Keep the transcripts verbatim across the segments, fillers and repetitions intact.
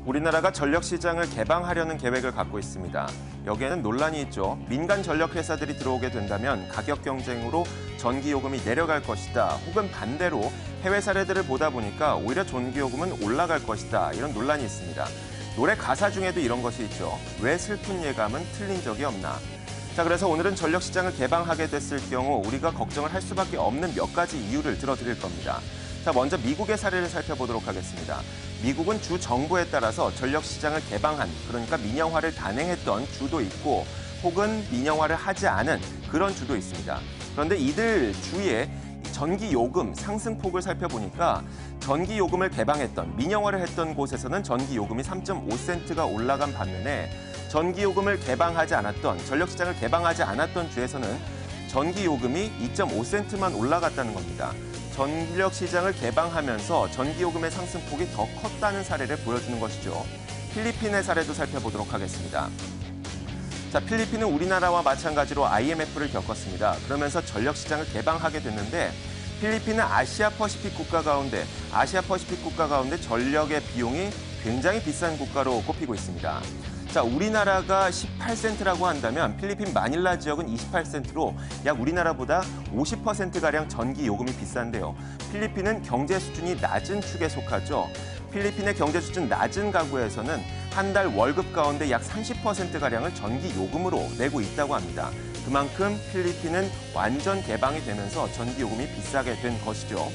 우리나라가 전력시장을 개방하려는 계획을 갖고 있습니다. 여기에는 논란이 있죠. 민간 전력회사들이 들어오게 된다면 가격 경쟁으로 전기요금이 내려갈 것이다. 혹은 반대로 해외 사례들을 보다 보니까 오히려 전기요금은 올라갈 것이다. 이런 논란이 있습니다. 노래 가사 중에도 이런 것이 있죠. 왜 슬픈 예감은 틀린 적이 없나. 자, 그래서 오늘은 전력시장을 개방하게 됐을 경우 우리가 걱정을 할 수밖에 없는 몇 가지 이유를 들어드릴 겁니다. 자, 먼저 미국의 사례를 살펴보도록 하겠습니다. 미국은 주 정부에 따라서 전력시장을 개방한, 그러니까 민영화를 단행했던 주도 있고 혹은 민영화를 하지 않은 그런 주도 있습니다. 그런데 이들 주의 전기요금 상승폭을 살펴보니까 전기요금을 개방했던, 민영화를 했던 곳에서는 전기요금이 삼 점 오 센트가 올라간 반면에 전기요금을 개방하지 않았던, 전력시장을 개방하지 않았던 주에서는 전기요금이 이 점 오 센트만 올라갔다는 겁니다. 전력시장을 개방하면서 전기요금의 상승폭이 더 컸다는 사례를 보여주는 것이죠. 필리핀의 사례도 살펴보도록 하겠습니다. 자, 필리핀은 우리나라와 마찬가지로 아이엠에프를 겪었습니다. 그러면서 전력시장을 개방하게 됐는데 필리핀은 아시아 퍼시픽 국가 가운데, 아시아 퍼시픽 국가 가운데 전력의 비용이 굉장히 비싼 국가로 꼽히고 있습니다. 자, 우리나라가 십팔 센트라고 한다면 필리핀 마닐라 지역은 이십팔 센트로 약 우리나라보다 오십 퍼센트가량 전기 요금이 비싼데요. 필리핀은 경제 수준이 낮은 축에 속하죠. 필리핀의 경제 수준 낮은 가구에서는 한 달 월급 가운데 약 삼십 퍼센트가량을 전기 요금으로 내고 있다고 합니다. 그만큼 필리핀은 완전 개방이 되면서 전기 요금이 비싸게 된 것이죠.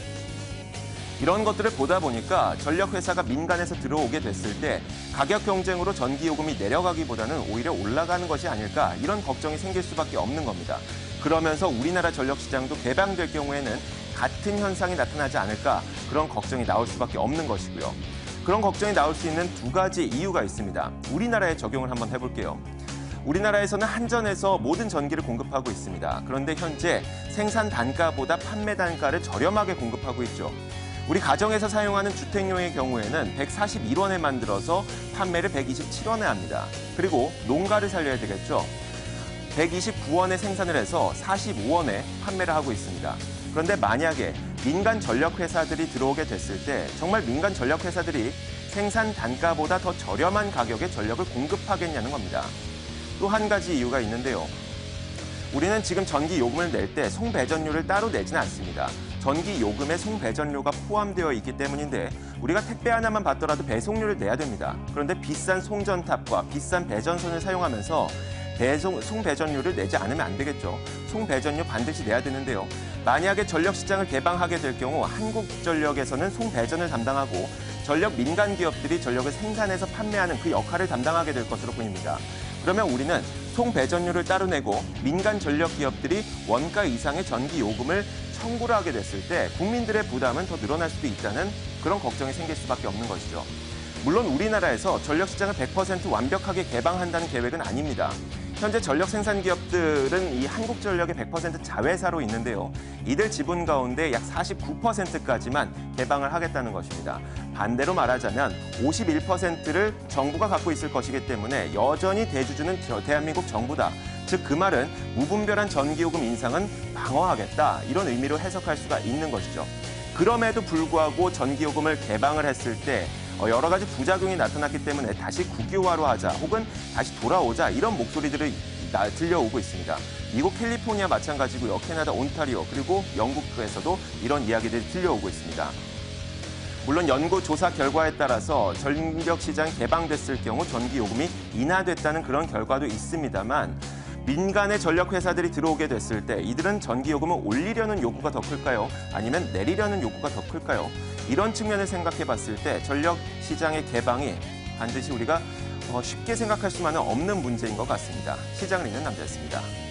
이런 것들을 보다 보니까 전력회사가 민간에서 들어오게 됐을 때 가격 경쟁으로 전기요금이 내려가기보다는 오히려 올라가는 것이 아닐까, 이런 걱정이 생길 수밖에 없는 겁니다. 그러면서 우리나라 전력시장도 개방될 경우에는 같은 현상이 나타나지 않을까, 그런 걱정이 나올 수밖에 없는 것이고요. 그런 걱정이 나올 수 있는 두 가지 이유가 있습니다. 우리나라에 적용을 한번 해볼게요. 우리나라에서는 한전에서 모든 전기를 공급하고 있습니다. 그런데 현재 생산 단가보다 판매 단가를 저렴하게 공급하고 있죠. 우리 가정에서 사용하는 주택용의 경우에는 백사십일 원에 만들어서 판매를 백이십칠 원에 합니다. 그리고 농가를 살려야 되겠죠. 백이십구 원에 생산을 해서 사십오 원에 판매를 하고 있습니다. 그런데 만약에 민간 전력회사들이 들어오게 됐을 때 정말 민간 전력회사들이 생산 단가보다 더 저렴한 가격에 전력을 공급하겠냐는 겁니다. 또 한 가지 이유가 있는데요. 우리는 지금 전기 요금을 낼 때 송배전료를 따로 내지는 않습니다. 전기 요금에 송배전료가 포함되어 있기 때문인데 우리가 택배 하나만 받더라도 배송료를 내야 됩니다. 그런데 비싼 송전탑과 비싼 배전선을 사용하면서 배송, 송배전료를 내지 않으면 안 되겠죠. 송배전료 반드시 내야 되는데요. 만약에 전력시장을 개방하게 될 경우 한국전력에서는 송배전을 담당하고 전력 민간 기업들이 전력을 생산해서 판매하는 그 역할을 담당하게 될 것으로 보입니다. 그러면 우리는 송배전료를 따로 내고 민간 전력 기업들이 원가 이상의 전기 요금을 청구를 하게 됐을 때 국민들의 부담은 더 늘어날 수도 있다는 그런 걱정이 생길 수밖에 없는 것이죠. 물론 우리나라에서 전력시장을 백 퍼센트 완벽하게 개방한다는 계획은 아닙니다. 현재 전력 생산 기업들은 이 한국전력의 백 퍼센트 자회사로 있는데요. 이들 지분 가운데 약 사십구 퍼센트까지만 개방을 하겠다는 것입니다. 반대로 말하자면 오십일 퍼센트를 정부가 갖고 있을 것이기 때문에 여전히 대주주는 대한민국 정부다. 즉 그 말은 무분별한 전기요금 인상은 방어하겠다. 이런 의미로 해석할 수가 있는 것이죠. 그럼에도 불구하고 전기요금을 개방을 했을 때 여러 가지 부작용이 나타났기 때문에 다시 국유화로 하자 혹은 다시 돌아오자 이런 목소리들이 들려오고 있습니다. 미국 캘리포니아 마찬가지고요. 캐나다 온타리오 그리고 영국에서도 이런 이야기들이 들려오고 있습니다. 물론 연구 조사 결과에 따라서 전력시장이 개방됐을 경우 전기요금이 인하됐다는 그런 결과도 있습니다만 민간의 전력회사들이 들어오게 됐을 때 이들은 전기요금을 올리려는 요구가 더 클까요? 아니면 내리려는 요구가 더 클까요? 이런 측면을 생각해 봤을 때 전력시장의 개방이 반드시 우리가 쉽게 생각할 수만은 없는 문제인 것 같습니다. 시장을 읽는 남자였습니다.